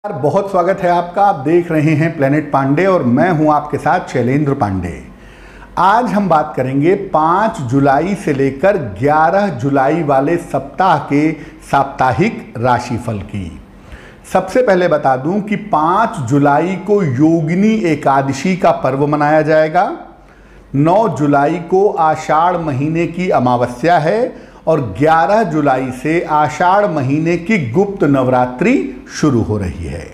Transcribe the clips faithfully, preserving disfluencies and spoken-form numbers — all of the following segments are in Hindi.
बहुत स्वागत है आपका। आप देख रहे हैं प्लेनेट पांडे और मैं हूं आपके साथ शैलेंद्र पांडे। आज हम बात करेंगे पाँच जुलाई से लेकर ग्यारह जुलाई वाले सप्ताह के साप्ताहिक राशिफल की। सबसे पहले बता दूं कि पाँच जुलाई को योगिनी एकादशी का पर्व मनाया जाएगा। नौ जुलाई को आषाढ़ महीने की अमावस्या है और ग्यारह जुलाई से आषाढ़ महीने की गुप्त नवरात्रि शुरू हो रही है।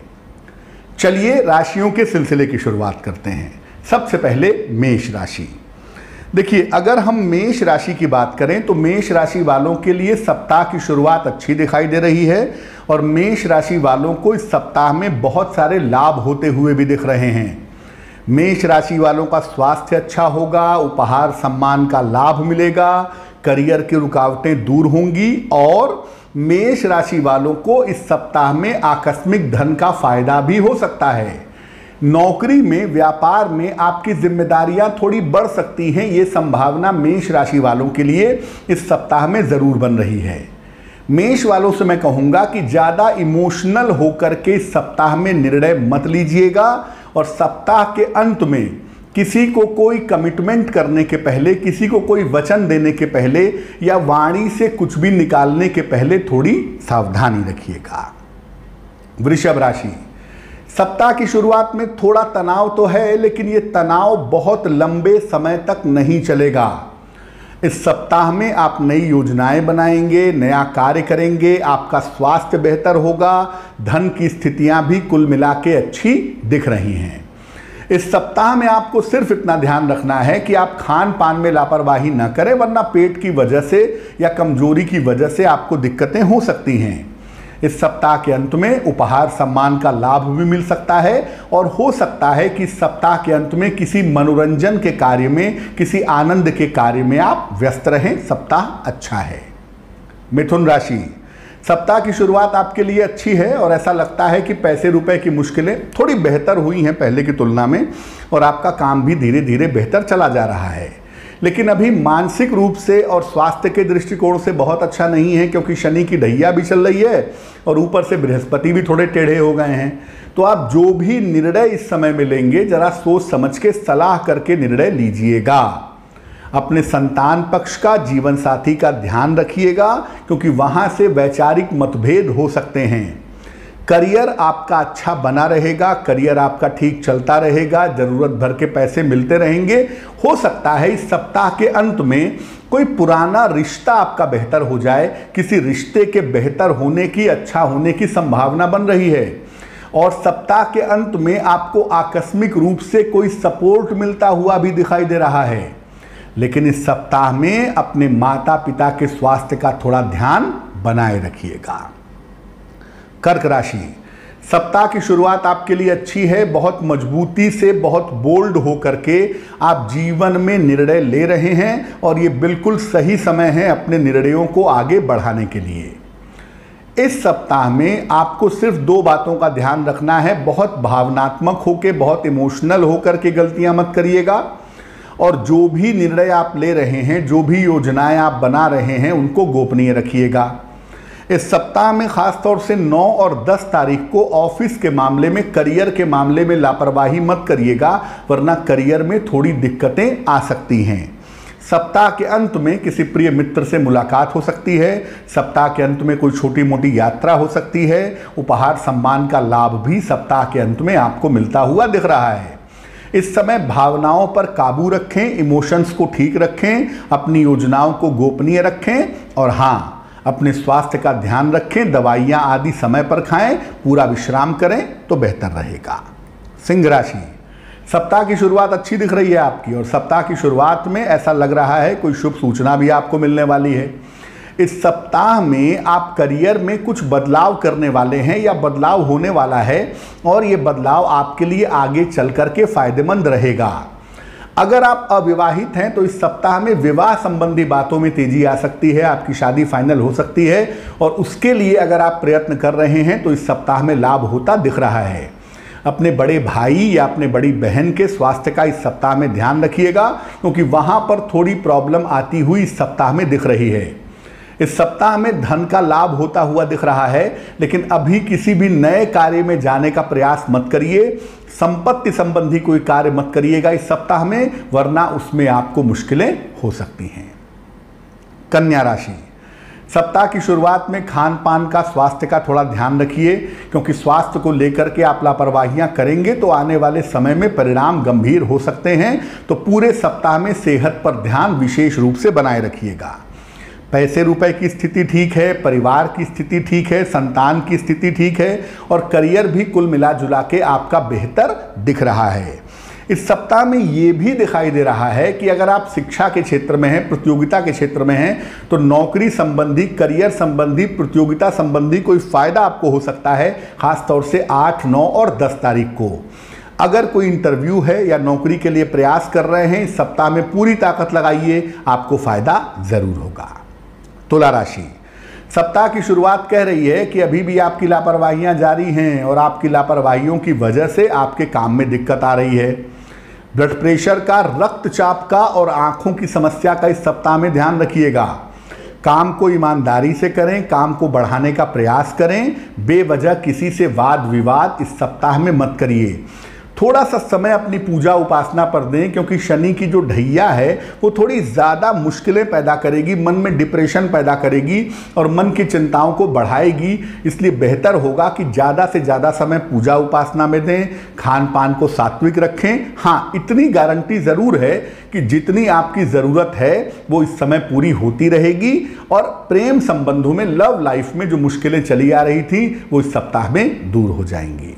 चलिए राशियों के सिलसिले की शुरुआत करते हैं। सबसे पहले मेष राशि। देखिए, अगर हम मेष राशि की बात करें तो मेष राशि वालों के लिए सप्ताह की शुरुआत अच्छी दिखाई दे रही है और मेष राशि वालों को इस सप्ताह में बहुत सारे लाभ होते हुए भी दिख रहे हैं। मेष राशि वालों का स्वास्थ्य अच्छा होगा, उपहार सम्मान का लाभ मिलेगा, करियर की रुकावटें दूर होंगी और मेष राशि वालों को इस सप्ताह में आकस्मिक धन का फायदा भी हो सकता है। नौकरी में, व्यापार में आपकी जिम्मेदारियां थोड़ी बढ़ सकती हैं, ये संभावना मेष राशि वालों के लिए इस सप्ताह में जरूर बन रही है। मेष वालों से मैं कहूंगा कि ज्यादा इमोशनल होकर के इस सप्ताह में निर्णय मत लीजिएगा और सप्ताह के अंत में किसी को कोई कमिटमेंट करने के पहले, किसी को कोई वचन देने के पहले या वाणी से कुछ भी निकालने के पहले थोड़ी सावधानी रखिएगा। वृषभ राशि। सप्ताह की शुरुआत में थोड़ा तनाव तो है, लेकिन यह तनाव बहुत लंबे समय तक नहीं चलेगा। इस सप्ताह में आप नई योजनाएं बनाएंगे, नया कार्य करेंगे, आपका स्वास्थ्य बेहतर होगा, धन की स्थितियां भी कुल मिला के अच्छी दिख रही हैं। इस सप्ताह में आपको सिर्फ इतना ध्यान रखना है कि आप खान पान में लापरवाही ना करें, वरना पेट की वजह से या कमजोरी की वजह से आपको दिक्कतें हो सकती हैं। इस सप्ताह के अंत में उपहार सम्मान का लाभ भी मिल सकता है और हो सकता है कि इस सप्ताह के अंत में किसी मनोरंजन के कार्य में, किसी आनंद के कार्य में आप व्यस्त रहें। सप्ताह अच्छा है। मिथुन राशि। सप्ताह की शुरुआत आपके लिए अच्छी है और ऐसा लगता है कि पैसे रुपए की मुश्किलें थोड़ी बेहतर हुई हैं पहले की तुलना में और आपका काम भी धीरे धीरे बेहतर चला जा रहा है। लेकिन अभी मानसिक रूप से और स्वास्थ्य के दृष्टिकोण से बहुत अच्छा नहीं है, क्योंकि शनि की ढैया भी चल रही है और ऊपर से बृहस्पति भी थोड़े टेढ़े हो गए हैं। तो आप जो भी निर्णय इस समय में लेंगे जरा सोच समझ के सलाह करके निर्णय लीजिएगा। अपने संतान पक्ष का, जीवन साथी का ध्यान रखिएगा, क्योंकि वहां से वैचारिक मतभेद हो सकते हैं। करियर आपका अच्छा बना रहेगा, करियर आपका ठीक चलता रहेगा, जरूरत भर के पैसे मिलते रहेंगे। हो सकता है इस सप्ताह के अंत में कोई पुराना रिश्ता आपका बेहतर हो जाए, किसी रिश्ते के बेहतर होने की, अच्छा होने की संभावना बन रही है। और सप्ताह के अंत में आपको आकस्मिक रूप से कोई सपोर्ट मिलता हुआ भी दिखाई दे रहा है। लेकिन इस सप्ताह में अपने माता पिता के स्वास्थ्य का थोड़ा ध्यान बनाए रखिएगा। कर्क राशि। सप्ताह की शुरुआत आपके लिए अच्छी है। बहुत मजबूती से, बहुत बोल्ड होकर के आप जीवन में निर्णय ले रहे हैं और ये बिल्कुल सही समय है अपने निर्णयों को आगे बढ़ाने के लिए। इस सप्ताह में आपको सिर्फ दो बातों का ध्यान रखना है। बहुत भावनात्मक होकर, बहुत इमोशनल होकर के गलतियां मत करिएगा और जो भी निर्णय आप ले रहे हैं, जो भी योजनाएं आप बना रहे हैं, उनको गोपनीय रखिएगा। इस सप्ताह में खासतौर से नौ और दस तारीख को ऑफिस के मामले में, करियर के मामले में लापरवाही मत करिएगा, वरना करियर में थोड़ी दिक्कतें आ सकती हैं। सप्ताह के अंत में किसी प्रिय मित्र से मुलाकात हो सकती है। सप्ताह के अंत में कोई छोटी मोटी यात्रा हो सकती है। उपहार सम्मान का लाभ भी सप्ताह के अंत में आपको मिलता हुआ दिख रहा है। इस समय भावनाओं पर काबू रखें, इमोशंस को ठीक रखें, अपनी योजनाओं को गोपनीय रखें और हाँ, अपने स्वास्थ्य का ध्यान रखें, दवाइयाँ आदि समय पर खाएं, पूरा विश्राम करें तो बेहतर रहेगा। सिंह राशि। सप्ताह की शुरुआत अच्छी दिख रही है आपकी और सप्ताह की शुरुआत में ऐसा लग रहा है कोई शुभ सूचना भी आपको मिलने वाली है। इस सप्ताह में आप करियर में कुछ बदलाव करने वाले हैं या बदलाव होने वाला है और ये बदलाव आपके लिए आगे चल करके फायदेमंद रहेगा। अगर आप अविवाहित हैं तो इस सप्ताह में विवाह संबंधी बातों में तेजी आ सकती है, आपकी शादी फाइनल हो सकती है और उसके लिए अगर आप प्रयत्न कर रहे हैं तो इस सप्ताह में लाभ होता दिख रहा है। अपने बड़े भाई या अपने बड़ी बहन के स्वास्थ्य का इस सप्ताह में ध्यान रखिएगा, क्योंकि वहां पर थोड़ी प्रॉब्लम आती हुई इस सप्ताह में दिख रही है। इस सप्ताह में धन का लाभ होता हुआ दिख रहा है, लेकिन अभी किसी भी नए कार्य में जाने का प्रयास मत करिए। संपत्ति संबंधी कोई कार्य मत करिएगा इस सप्ताह में, वरना उसमें आपको मुश्किलें हो सकती हैं। कन्या राशि, सप्ताह की शुरुआत में खान पान का, स्वास्थ्य का थोड़ा ध्यान रखिए, क्योंकि स्वास्थ्य को लेकर के आप लापरवाहियां करेंगे तो आने वाले समय में परिणाम गंभीर हो सकते हैं। तो पूरे सप्ताह में सेहत पर ध्यान विशेष रूप से बनाए रखिएगा। पैसे रुपए की स्थिति ठीक है, परिवार की स्थिति ठीक है, संतान की स्थिति ठीक है और करियर भी कुल मिला जुला के आपका बेहतर दिख रहा है। इस सप्ताह में ये भी दिखाई दे रहा है कि अगर आप शिक्षा के क्षेत्र में हैं, प्रतियोगिता के क्षेत्र में हैं, तो नौकरी संबंधी, करियर संबंधी, प्रतियोगिता संबंधी कोई फायदा आपको हो सकता है, खासतौर से आठ, नौ और दस तारीख को। अगर कोई इंटरव्यू है या नौकरी के लिए प्रयास कर रहे हैं, इस सप्ताह में पूरी ताकत लगाइए, आपको फायदा जरूर होगा। तुला राशि, सप्ताह की शुरुआत कह रही है कि अभी भी आपकी लापरवाहियां जारी हैं और आपकी लापरवाहियों की वजह से आपके काम में दिक्कत आ रही है। ब्लड प्रेशर का, रक्तचाप का और आंखों की समस्या का इस सप्ताह में ध्यान रखिएगा। काम को ईमानदारी से करें, काम को बढ़ाने का प्रयास करें, बेवजह किसी से वाद विवाद इस सप्ताह में मत करिए। थोड़ा सा समय अपनी पूजा उपासना पर दें, क्योंकि शनि की जो ढैया है वो थोड़ी ज़्यादा मुश्किलें पैदा करेगी, मन में डिप्रेशन पैदा करेगी और मन की चिंताओं को बढ़ाएगी। इसलिए बेहतर होगा कि ज़्यादा से ज़्यादा समय पूजा उपासना में दें, खान पान को सात्विक रखें। हाँ, इतनी गारंटी ज़रूर है कि जितनी आपकी ज़रूरत है वो इस समय पूरी होती रहेगी और प्रेम संबंधों में, लव लाइफ में जो मुश्किलें चली आ रही थी वो इस सप्ताह में दूर हो जाएंगी।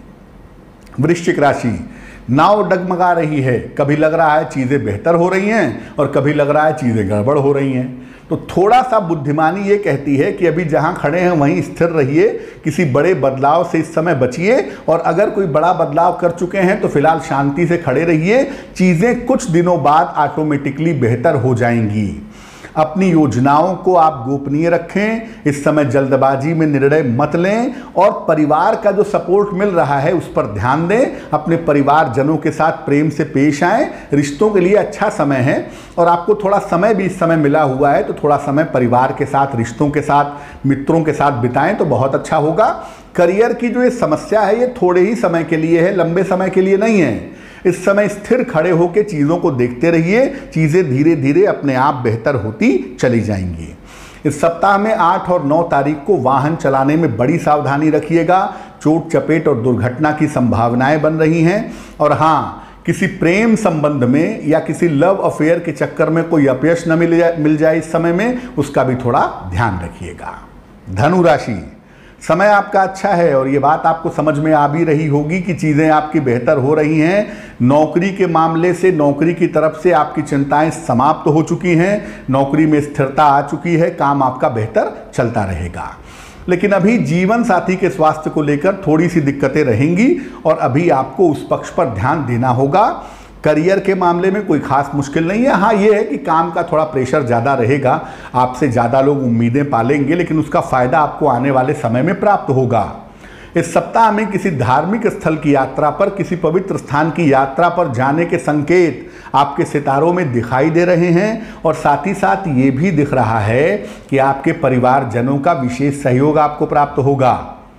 वृश्चिक राशि, नाव डगमगा रही है, कभी लग रहा है चीज़ें बेहतर हो रही हैं और कभी लग रहा है चीज़ें गड़बड़ हो रही हैं। तो थोड़ा सा बुद्धिमानी ये कहती है कि अभी जहां खड़े हैं वहीं स्थिर रहिए, किसी बड़े बदलाव से इस समय बचिए और अगर कोई बड़ा बदलाव कर चुके हैं तो फिलहाल शांति से खड़े रहिए। चीज़ें कुछ दिनों बाद ऑटोमेटिकली बेहतर हो जाएंगी। अपनी योजनाओं को आप गोपनीय रखें, इस समय जल्दबाजी में निर्णय मत लें और परिवार का जो सपोर्ट मिल रहा है उस पर ध्यान दें। अपने परिवारजनों के साथ प्रेम से पेश आएं। रिश्तों के लिए अच्छा समय है और आपको थोड़ा समय भी इस समय मिला हुआ है, तो थोड़ा समय परिवार के साथ, रिश्तों के साथ, मित्रों के साथ बिताएं तो बहुत अच्छा होगा। करियर की जो ये समस्या है ये थोड़े ही समय के लिए है, लंबे समय के लिए नहीं है। इस समय स्थिर खड़े होकर चीज़ों को देखते रहिए, चीज़ें धीरे धीरे अपने आप बेहतर होती चली जाएंगी। इस सप्ताह में आठ और नौ तारीख को वाहन चलाने में बड़ी सावधानी रखिएगा। चोट चपेट और दुर्घटना की संभावनाएं बन रही हैं और हाँ, किसी प्रेम संबंध में या किसी लव अफेयर के चक्कर में कोई अपयश न मिल जाए मिल जाए इस समय में, उसका भी थोड़ा ध्यान रखिएगा। धनु राशि, समय आपका अच्छा है और ये बात आपको समझ में आ भी रही होगी कि चीज़ें आपकी बेहतर हो रही हैं। नौकरी के मामले से, नौकरी की तरफ से आपकी चिंताएं समाप्त हो चुकी हैं, नौकरी में स्थिरता आ चुकी है, काम आपका बेहतर चलता रहेगा। लेकिन अभी जीवन साथी के स्वास्थ्य को लेकर थोड़ी सी दिक्कतें रहेंगी और अभी आपको उस पक्ष पर ध्यान देना होगा। करियर के मामले में कोई खास मुश्किल नहीं है। हाँ, ये है कि काम का थोड़ा प्रेशर ज़्यादा रहेगा, आपसे ज़्यादा लोग उम्मीदें पालेंगे, लेकिन उसका फ़ायदा आपको आने वाले समय में प्राप्त होगा। इस सप्ताह में किसी धार्मिक स्थल की यात्रा पर, किसी पवित्र स्थान की यात्रा पर जाने के संकेत आपके सितारों में दिखाई दे रहे हैं और साथ ही साथ ये भी दिख रहा है कि आपके परिवारजनों का विशेष सहयोग आपको प्राप्त होगा।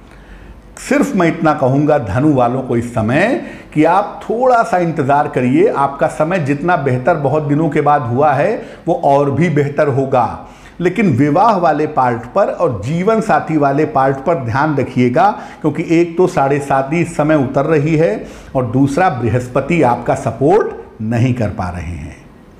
सिर्फ मैं इतना कहूँगा धनु वालों को इस समय कि आप थोड़ा सा इंतज़ार करिए। आपका समय जितना बेहतर बहुत दिनों के बाद हुआ है वो और भी बेहतर होगा। लेकिन विवाह वाले पार्ट पर और जीवन साथी वाले पार्ट पर ध्यान रखिएगा, क्योंकि एक तो साढ़े साती इस समय उतर रही है और दूसरा बृहस्पति आपका सपोर्ट नहीं कर पा रहे हैं।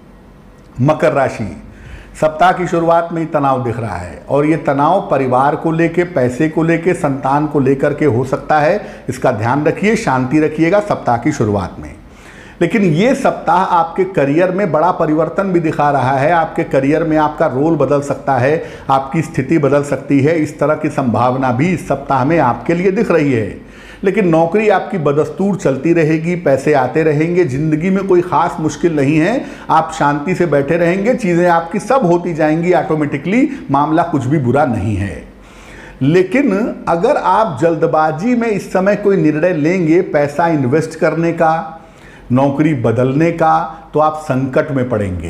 मकर राशि, सप्ताह की शुरुआत में ही तनाव दिख रहा है और ये तनाव परिवार को लेके, पैसे को लेके, संतान को लेकर के हो सकता है। इसका ध्यान रखिए, शांति रखिएगा सप्ताह की शुरुआत में। लेकिन ये सप्ताह आपके करियर में बड़ा परिवर्तन भी दिखा रहा है। आपके करियर में आपका रोल बदल सकता है, आपकी स्थिति बदल सकती है, इस तरह की संभावना भी इस सप्ताह में आपके लिए दिख रही है। लेकिन नौकरी आपकी बदस्तूर चलती रहेगी, पैसे आते रहेंगे, ज़िंदगी में कोई ख़ास मुश्किल नहीं है। आप शांति से बैठे रहेंगे, चीज़ें आपकी सब होती जाएंगी ऑटोमेटिकली, मामला कुछ भी बुरा नहीं है। लेकिन अगर आप जल्दबाजी में इस समय कोई निर्णय लेंगे पैसा इन्वेस्ट करने का, नौकरी बदलने का, तो आप संकट में पड़ेंगे।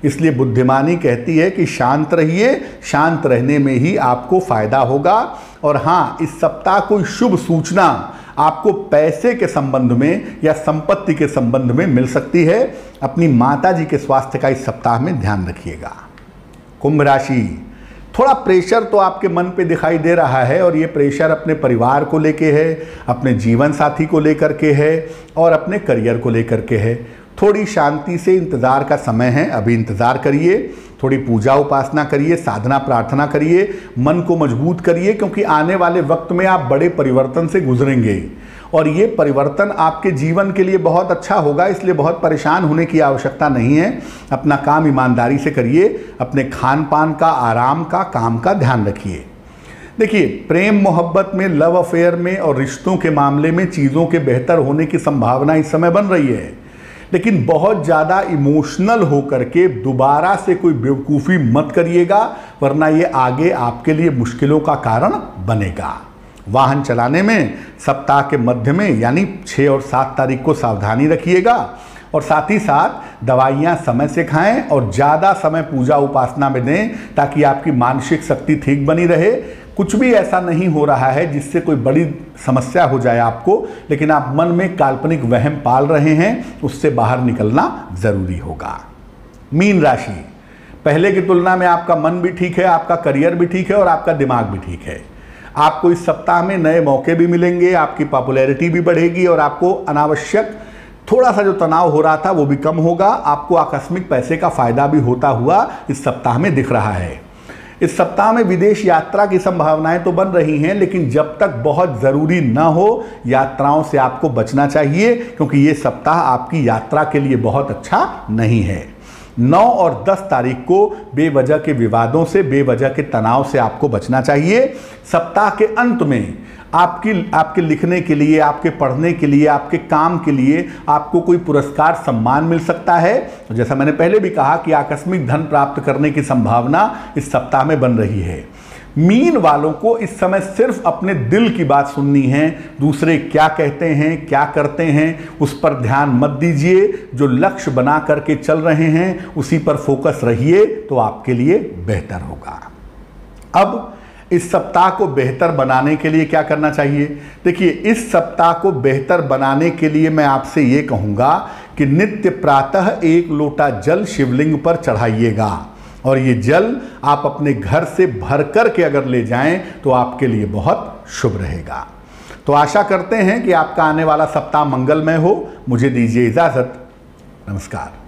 इसलिए बुद्धिमानी कहती है कि शांत रहिए, शांत रहने में ही आपको फायदा होगा। और हाँ, इस सप्ताह कोई शुभ सूचना आपको पैसे के संबंध में या संपत्ति के संबंध में मिल सकती है। अपनी माता जी के स्वास्थ्य का इस सप्ताह में ध्यान रखिएगा। कुंभ राशि, थोड़ा प्रेशर तो आपके मन पे दिखाई दे रहा है और ये प्रेशर अपने परिवार को लेके है, अपने जीवन साथी को लेकर के है और अपने करियर को लेकर के है। थोड़ी शांति से इंतज़ार का समय है, अभी इंतज़ार करिए, थोड़ी पूजा उपासना करिए, साधना प्रार्थना करिए, मन को मजबूत करिए, क्योंकि आने वाले वक्त में आप बड़े परिवर्तन से गुजरेंगे और ये परिवर्तन आपके जीवन के लिए बहुत अच्छा होगा। इसलिए बहुत परेशान होने की आवश्यकता नहीं है। अपना काम ईमानदारी से करिए, अपने खान पान का, आराम का, काम का ध्यान रखिए। देखिए, प्रेम मोहब्बत में, लव अफेयर में और रिश्तों के मामले में चीज़ों के बेहतर होने की संभावना इस समय बन रही है, लेकिन बहुत ज़्यादा इमोशनल होकर के दोबारा से कोई बेवकूफ़ी मत करिएगा, वरना ये आगे आपके लिए मुश्किलों का कारण बनेगा। वाहन चलाने में सप्ताह के मध्य में यानी छः और सात तारीख को सावधानी रखिएगा और साथ ही साथ दवाइयाँ समय से खाएं और ज़्यादा समय पूजा उपासना में दें, ताकि आपकी मानसिक शक्ति ठीक बनी रहे। कुछ भी ऐसा नहीं हो रहा है जिससे कोई बड़ी समस्या हो जाए आपको, लेकिन आप मन में काल्पनिक वहम पाल रहे हैं, उससे बाहर निकलना ज़रूरी होगा। मीन राशि, पहले की तुलना में आपका मन भी ठीक है, आपका करियर भी ठीक है और आपका दिमाग भी ठीक है। आपको इस सप्ताह में नए मौके भी मिलेंगे, आपकी पॉपुलैरिटी भी बढ़ेगी और आपको अनावश्यक थोड़ा सा जो तनाव हो रहा था वो भी कम होगा। आपको आकस्मिक पैसे का फायदा भी होता हुआ इस सप्ताह में दिख रहा है। इस सप्ताह में विदेश यात्रा की संभावनाएं तो बन रही हैं, लेकिन जब तक बहुत ज़रूरी न हो यात्राओं से आपको बचना चाहिए, क्योंकि ये सप्ताह आपकी यात्रा के लिए बहुत अच्छा नहीं है। नौ और दस तारीख को बेवजह के विवादों से, बेवजह के तनाव से आपको बचना चाहिए। सप्ताह के अंत में आपकी आपके लिखने के लिए, आपके पढ़ने के लिए, आपके काम के लिए आपको कोई पुरस्कार सम्मान मिल सकता है। जैसा मैंने पहले भी कहा कि आकस्मिक धन प्राप्त करने की संभावना इस सप्ताह में बन रही है। मीन वालों को इस समय सिर्फ अपने दिल की बात सुननी है, दूसरे क्या कहते हैं, क्या करते हैं, उस पर ध्यान मत दीजिए। जो लक्ष्य बना करके चल रहे हैं उसी पर फोकस रहिए, तो आपके लिए बेहतर होगा। अब इस सप्ताह को बेहतर बनाने के लिए क्या करना चाहिए? देखिए, इस सप्ताह को बेहतर बनाने के लिए मैं आपसे ये कहूँगा कि नित्य प्रातः एक लोटा जल शिवलिंग पर चढ़ाइएगा और ये जल आप अपने घर से भर कर के अगर ले जाएं तो आपके लिए बहुत शुभ रहेगा। तो आशा करते हैं कि आपका आने वाला सप्ताह मंगलमय हो। मुझे दीजिए इजाज़त। नमस्कार।